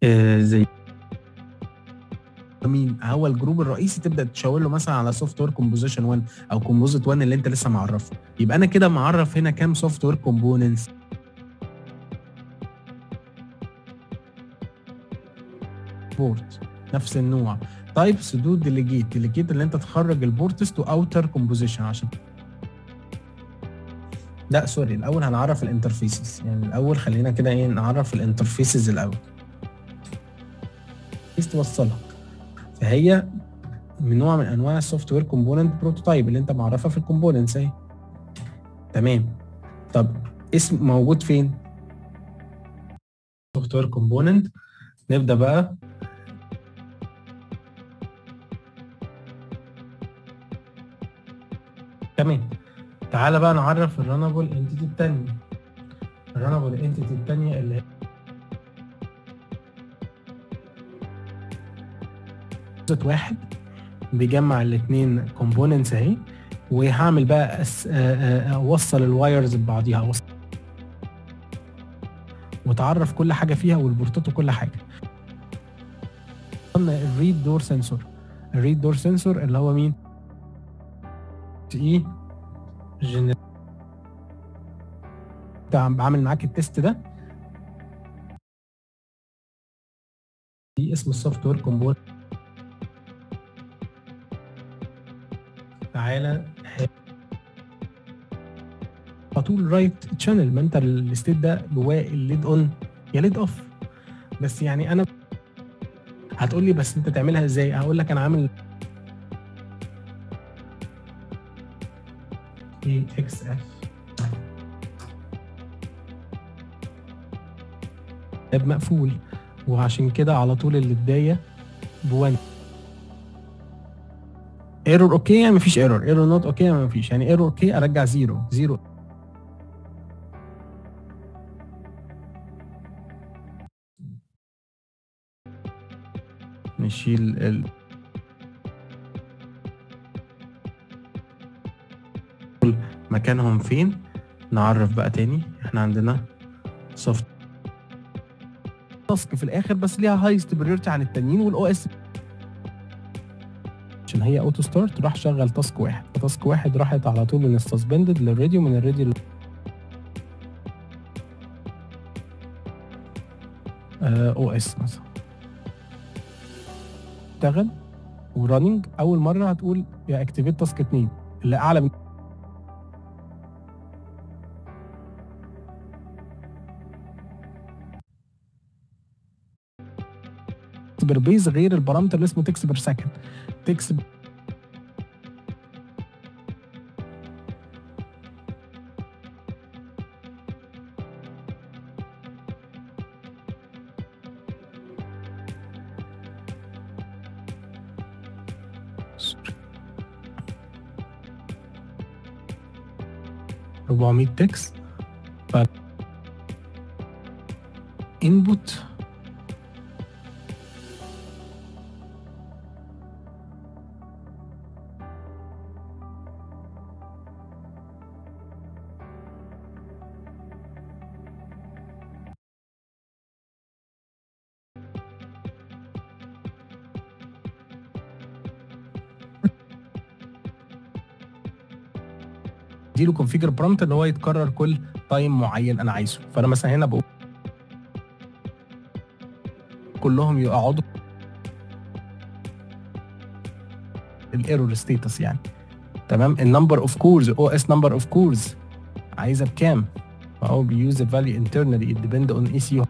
زي مين هو الجروب الرئيسي، تبدا تشاور له مثلا على سوفت وير كومبوزيشن 1 او كومبوزيت 1 اللي انت لسه معرفه. يبقى انا كده معرف هنا كام سوفت وير كومبوننتس؟ بورت نفس النوع. تايبس دو ديليجيت اللي انت تخرج البورتس تو اوتر كومبوزيشن. عشان لا سوري، الاول هنعرف الانترفيسز. يعني الاول خلينا كده ايه، نعرف الانترفيسز الاول. عايز توصلها، فهي من نوع من انواع السوفت وير كومبوننت بروتوتايب اللي انت معرفها في الكومبوننتس اهي. تمام. طب اسم موجود فين؟ سوفت وير كومبوننت. نبدا بقى. تمام. تعالى بقى نعرف الرانبل انتيتي الثانيه. الرانبل انتيتي الثانيه اللي هي واحد بيجمع الاثنين كومبوننتس اهي. وهعمل بقى اوصل الوايرز ببعضيها، وتعرف كل حاجه فيها والبورتات وكل حاجه. قلنا الريد دور سنسور. الريد دور سنسور اللي هو مين؟ ايه بعمل معاك التيست ده. دي اسم السوفت وير كومبوننت. تعالى على طول رايت تشانل، ما انت الستيت ده جواه الليد اون يا ليد اوف. بس يعني انا هتقول لي بس انت تعملها ازاي؟ هقول لك انا عامل ايه اكس اف تاب مقفول، وعشان كده على طول اللي بدايه ب1. ايرور اوكي يعني مفيش ايرور، ايرور نوت اوكي يعني مفيش، يعني ايرور اوكي ارجع 0 نشيل مكانهم فين. نعرف بقى تاني، احنا عندنا سوفت تاسك في الاخر بس ليها هايست بريورتي عن التانيين، والاو اس عشان هي اوتو ستارت راح شغل تاسك واحد، فتاسك واحد راحت على طول من السسبندد للراديو، من الراديو او اس مثلا. اشتغل وراننج. اول مره هتقول يا اكتيفيت تاسك 2 اللي اعلى من تكس بير بيز، غير البارامتر اللي اسمه تكس بير سكند. تكس 400 تكس. ف انبوت دي له كونفيجر برومبت ان هو يتكرر كل تايم معين انا عايزه. فانا مثلا هنا بقول كلهم يقعدوا الايرور ستيتس يعني. تمام. النمبر اوف كورز او اس نمبر اوف كورز عايزه بكام؟ فهو بيوز الفاليو انترنالي ديبند اون اي سي يو.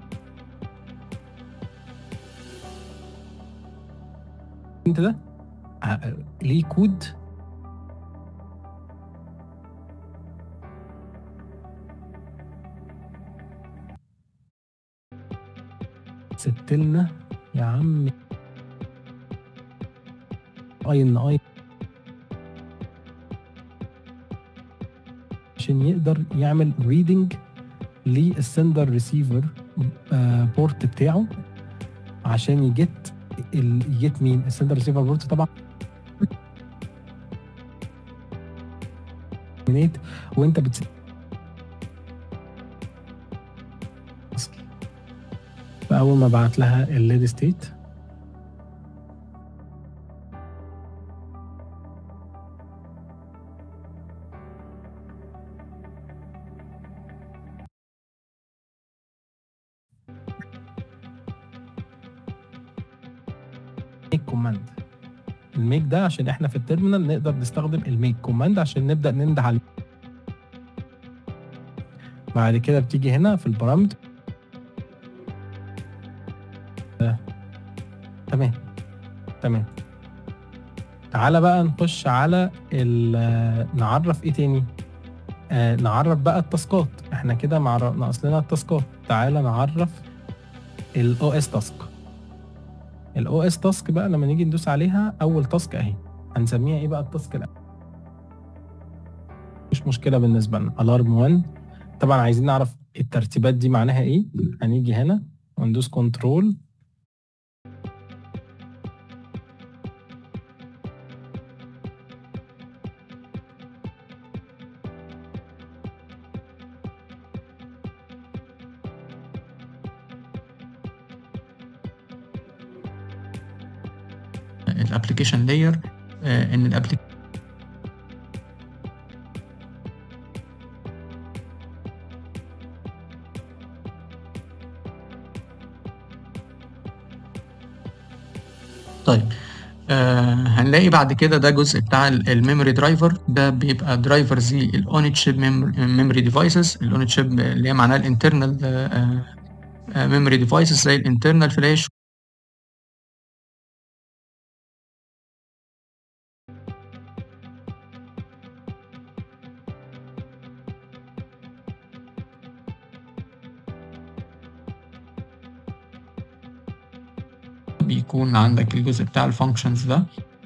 انت ده ليه كود سبت لنا يا عم اي ان اي عشان يقدر يعمل ريدنج للسندر ريسيفر بورت بتاعه، عشان يجيت مين السندر ريسيفر بورت طبعا. وانت اول ما ابعت لها الليد ستيت ميك كوماند. الميك ده عشان احنا في التيرمينال نقدر نستخدم الميك كوماند عشان نبدا ننده على. بعد كده بتيجي هنا في البارامتر. تمام تمام. تعالى بقى نخش على نعرف ايه تاني. نعرف بقى التاسكات. احنا كده ناقص لنا التاسكات. تعالى نعرف الاو اس تاسك. الاو اس تاسك بقى لما نيجي ندوس عليها اول تاسك اهي هنسميها ايه بقى التاسك الاول؟ مش مشكله بالنسبه لنا الارم 1. طبعا عايزين نعرف الترتيبات دي معناها ايه. هنيجي هنا وندوس كنترول الابلكيشن لاير. ان الابلكيشن طيب هنلاقي بعد كده ده جزء بتاع الميموري درايفر. ده بيبقى درايفرز الاون تشيب ميموري ديفايسز. الاون تشيب اللي هي معناها الانترنال ميموري ديفايسز زي الانترنال فلاش. بيكون عندك الجزء بتاع الفانكشنز ده.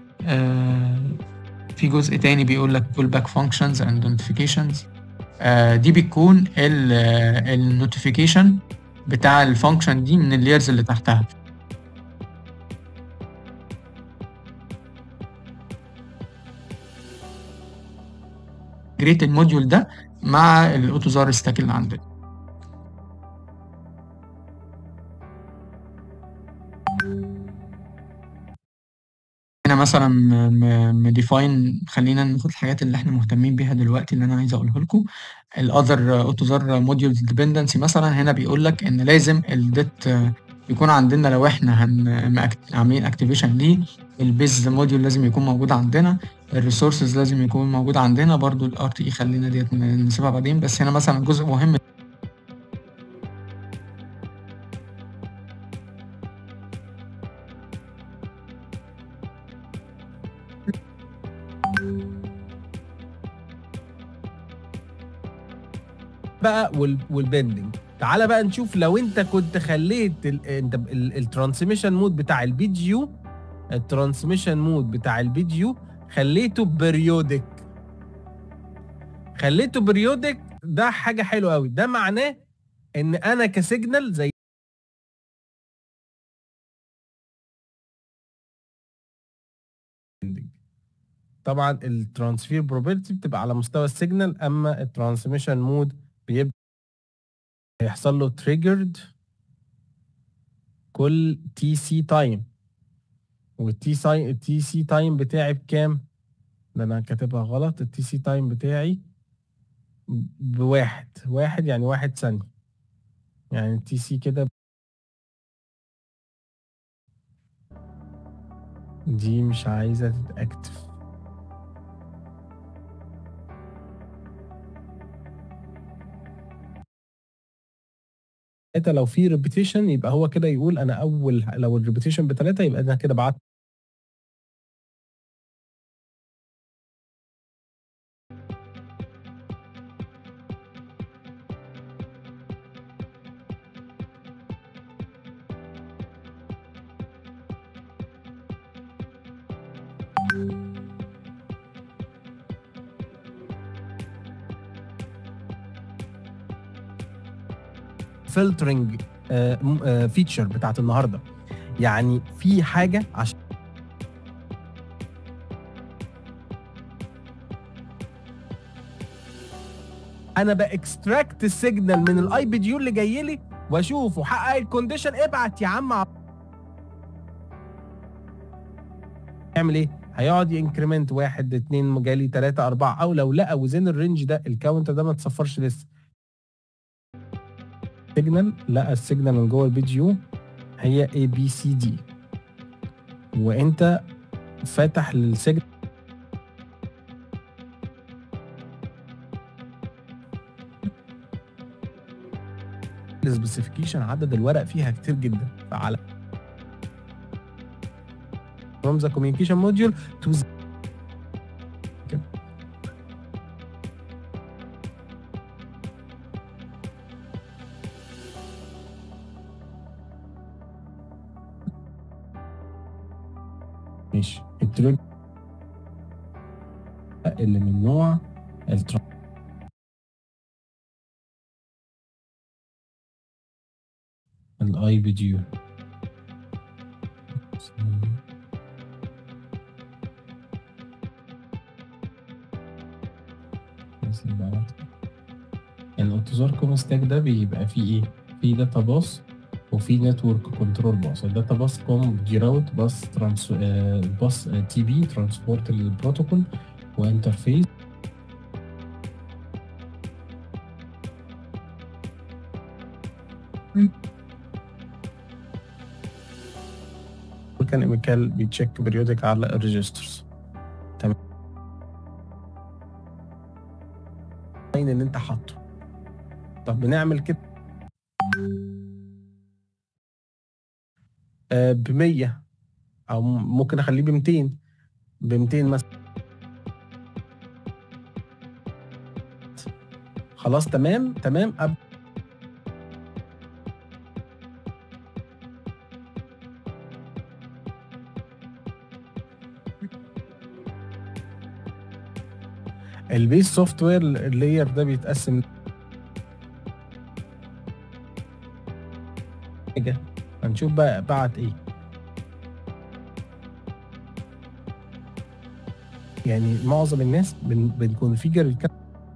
في جزء تاني بيقول لك pull back functions and notifications. دي بتكون النوتيفيكيشن بتاع الفانكشن دي من اللايرز اللي تحتها. جريت الموديول ده مع الاوتوزار ستاك اللي عندنا. هنا مثلا مديفاين. خلينا ناخد الحاجات اللي احنا مهتمين بيها دلوقتي اللي انا عايز اقولها لكم. الاذر اوتوزار موديول ديبندنسي مثلا هنا بيقول لك ان لازم الديت يكون عندنا. لو احنا عاملين اكتيفيشن ليه البيز موديول لازم يكون موجود عندنا. الريسورسز لازم يكون موجود عندنا برضو. الار تي اي خلينا ديت نسيبها بعدين. بس هنا مثلا جزء مهم بقى والبندنج. تعالى بقى نشوف لو انت كنت خليت الترانسميشن مود بتاع الفيديو. الترانسميشن مود بتاع الفيديو خليته بريودك. ده حاجه حلوه قوي. ده معناه ان انا كسيجنال زي طبعا الترانسفير بروبرتي بتبقى على مستوى السيجنال. اما الترانسميشن مود بيبقى يحصل له تريجرد كل تي سي تايم. والتي سي تايم بتاعي بكام؟ ده انا كاتبها غلط. التي سي تايم بتاعي بواحد يعني 1 ثانية. يعني التي سي كده دي مش عايزة تتأكتف. لو في ريبيتيشن يبقى هو كده يقول انا لو الريبيتيشن ب3 يبقى انا كده بعت. فلترنج فيتشر بتاعت النهارده. يعني في حاجه عشان انا باكستراكت السيجنال من الاي بي ديو اللي جاي لي واشوفه حقق الكونديشن ابعت يا عم. يعمل ايه؟ هيقعد ينكريمنت 1 2 جالي 3 4 او لو لقى وزين الرينج ده الكاونتر ده ما تصفرش لسه. سيجنال لقى السيجنال من جوه البي جي يو هي اي بي سي دي وانت فاتح للسيجنال السبيسيفيكيشن عدد الورق فيها كتير جدا فعلى from the communication module to the كده. ماشي التريب اللي من نوع الاي بي جي يو الاوتوزار ستاك ده بيبقى فيه ايه؟ فيه داتا باص وفي نتورك كنترول باص. الداتا باص كوم دي راوت باص باص تي بي ترانسبورت للبروتوكول وانترفيس وكان ايميكال بيتشيك بريودك على الريجسترز. تمام ان انت حاطه. طب بنعمل كده ب 100 او ممكن اخليه ب 200 مثلا. خلاص تمام البيس سوفت وير اللاير ده بيتقسم حاجه. هنشوف بقى بعت ايه. يعني معظم الناس بنكونفيجر الكلام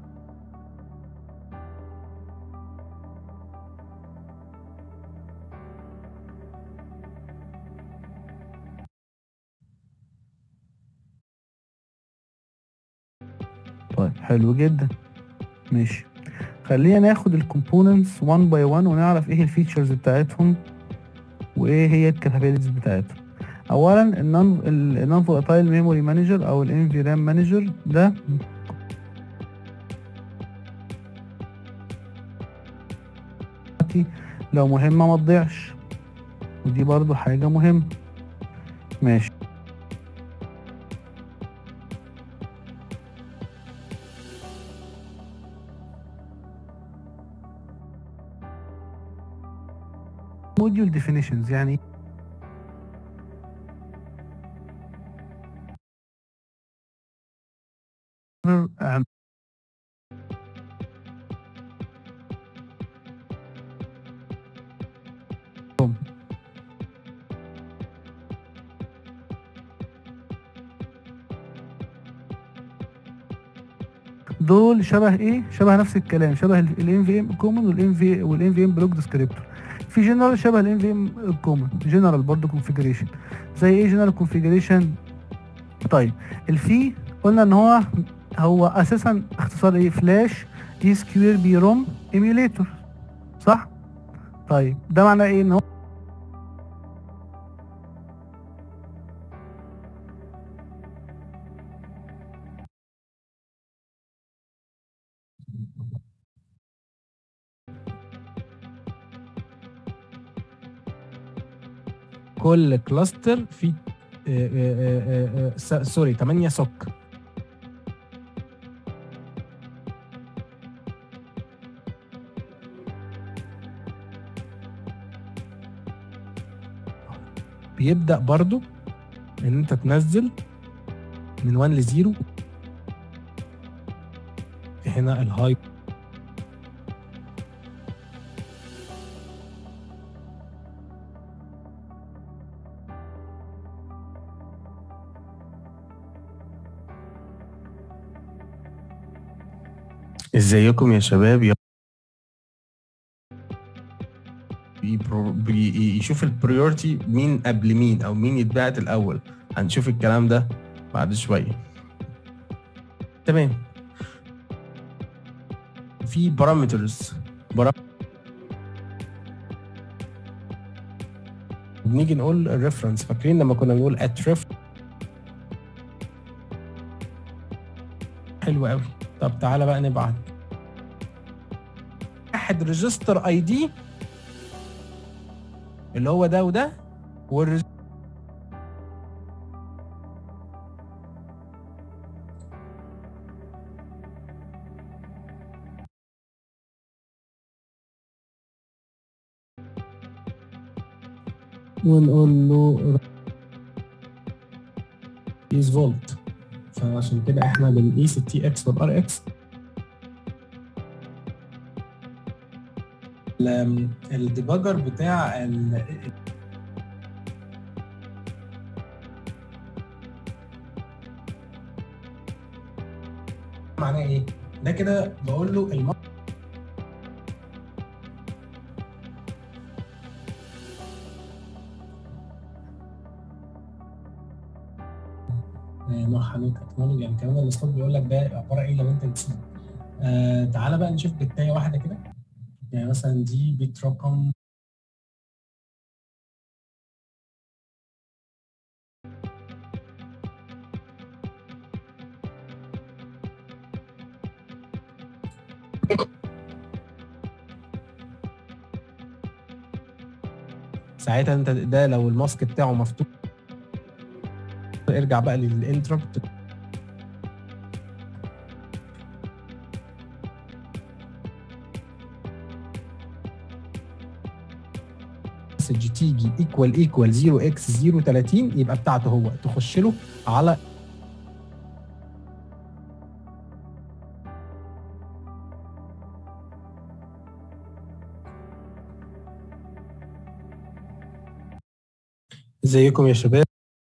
طيب حلو جدا. ماشي، خلينا ناخد الكومبوننتس 1 باي 1 ونعرف ايه الفيتشرز بتاعتهم وايه هي الكابابيلتيز بتاعتهم. اولا النون فولاتايل ميموري مانجر او الان في رام مانجر ده لو مهمه ما تضيعش، ودي برضو حاجه مهمه. ماشي، موديول ديفينيشنز يعني دول شبه ايه؟ شبه نفس الكلام، شبه الان في ام كومن والان في ام بلوك ديسكريبتور. في جنرال شبه الان في ام كومن، جنرال برضه كونفيجريشن. زي ايه جنرال كونفيجريشن؟ طيب الفي قلنا ان هو اساسا اختصار ايه؟ فلاش اي سكوير بي روم ايميوليتور، صح؟ طيب ده معناه ايه؟ ان هو كل كلاستر فيه سوري 8 سوك. بيبدأ برضو ان انت تنزل من 1 ل 0. هنا الهاي ازيكم يا شباب. يشوف البريورتي مين قبل مين او مين يتبعت الاول. هنشوف الكلام ده بعد شويه. تمام. في بارامترز بنيجي نقول الريفرنس. فاكرين لما كنا بنقول @ref؟ حلو قوي. طب تعالى بقى نبعت واحد ريجستر اي دي اللي هو ده وده، ونقول له قيس فولت. فعشان كده احنا بنقيس التي اكس والار اكس. الديباجر بتاع معناه ايه؟ ده كده بقول له نوع هنوك تكنولوجي. يعني كمان الاسلوب بيقول لك ده عباره ايه لو انت نسيت. تعالى بقى نشوف بتايه واحده كده. يعني مثلا دي بيت رقم ساعتها انت ده لو الماسك بتاعه مفتوح ارجع بقى للانتربت. مسج تيجي ايكوال 0x030 يبقى بتاعته هو، تخش له على ازيكم يا شباب.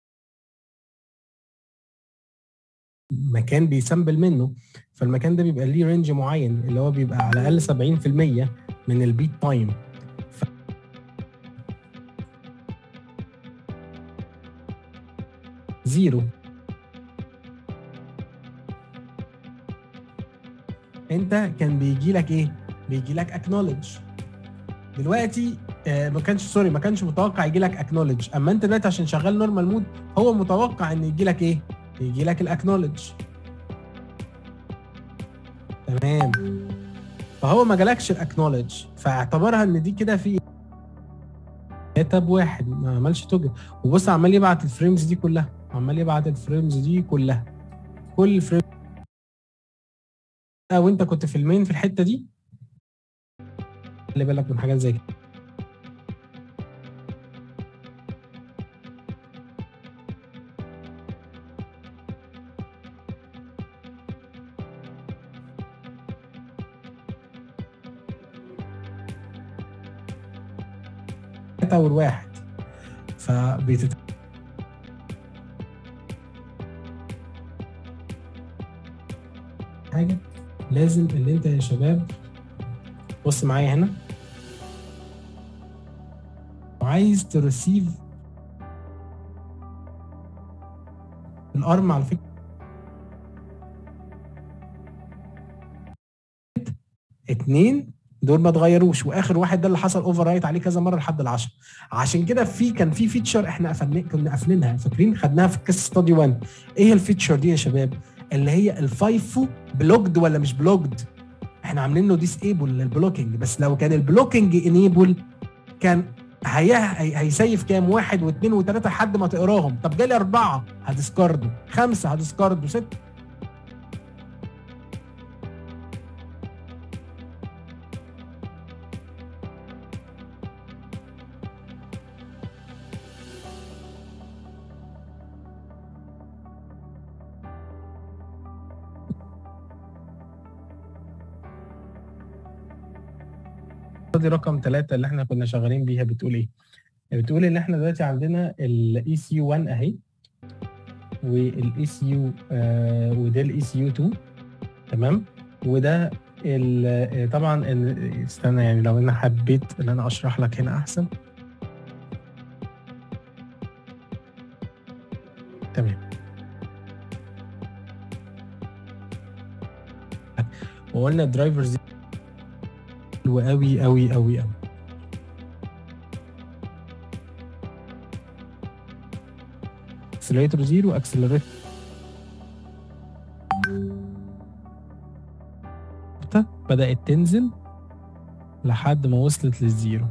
مكان بيسامبل منه، فالمكان ده بيبقى ليه رينج معين اللي هو بيبقى على الاقل 70% من البيت تايم. زيرو انت كان بيجي لك ايه؟ بيجي لك اكنولج. دلوقتي ما كانش متوقع يجي لك اكنولج. اما انت دلوقتي عشان شغال نورمال مود هو متوقع ان يجي لك ايه؟ يجي لك الاكنولج. تمام. فهو ما جالكش الاكنولج، فاعتبرها ان دي كده في كتب واحد ما عملش توجد. وبص عمال يبعت الفريمز دي كلها، كل فريم. وانت كنت في المين في الحته دي خلي بالك من حاجات زي كده. اول واحد حاجه لازم اللي انت يا شباب بص معايا هنا، وعايز ترسيف الارم على فكره 2 دول ما اتغيروش، واخر واحد ده اللي حصل اوفر رايت عليه كذا مره لحد ال10. عشان كده كان في فيتشر احنا كنا قافلينها، فاكرين خدناها في الكيس ستادي 1. ايه الفيتشر دي يا شباب؟ اللي هي الفايفو بلوكد ولا مش بلوكد. احنا عاملين له ديسيبل للبلوكينج، بس لو كان البلوكينج انيبل كان هيسيف كام؟ 1 و2 و3 لحد ما تقراهم. طب جالي 4 هديسكاردو، 5 هديسكاردو، 6. دي رقم 3 اللي احنا كنا شغالين بيها بتقول ايه؟ بتقول ان احنا دلوقتي عندنا الاي سي يو 1 اهي، والاي سي يو وده الاي سي يو 2. تمام. وده طبعا استنى، يعني لو انا حبيت ان انا اشرح لك هنا احسن. تمام. وقلنا الدرايفرز حلو قوي قوي قوي قوي. اكسلريتور 0 اكسلريتور بدأت تنزل لحد ما وصلت للزيرو.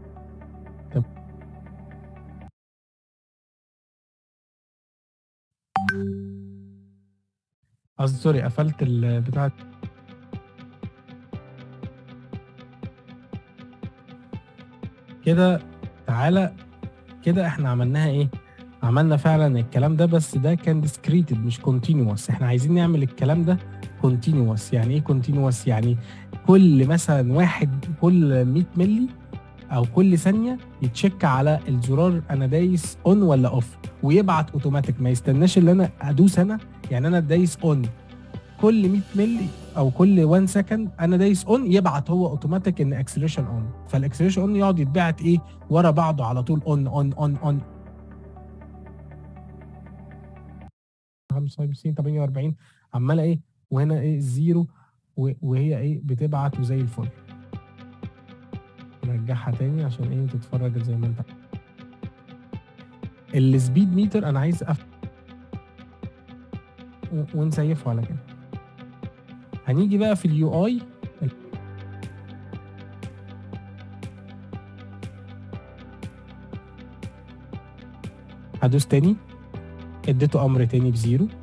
قصدي سوري، قفلت البتاع. كده تعالى كده احنا عملناها ايه؟ عملنا فعلا الكلام ده، بس ده كان ديسكريتد مش كونتينوس. احنا عايزين نعمل الكلام ده كونتينوس. يعني ايه كونتينوس؟ يعني كل مثلا واحد كل 100 ملي او كل ثانيه يتشيك على الزرار انا دايس اون ولا اوف، ويبعت اوتوماتيك، ما يستناش اللي انا ادوس انا. يعني انا دايس اون كل 100 ملي او كل 1 سكند انا دايس اون، يبعت هو اوتوماتيك ان اكسلريشن اون. فالاكسلريشن اون يقعد يتبعت ايه ورا بعضه على طول، اون اون اون اون 55 48 عماله ايه، وهنا ايه الزيرو، وهي ايه بتبعت وزي الفل. نرجعها تاني عشان ايه تتفرج زي ما انت. السبيد ميتر انا عايز ونسيفه على كده. هنيجي بقى في اليو اي، هدوس تاني، اديته امر تاني بزيرو،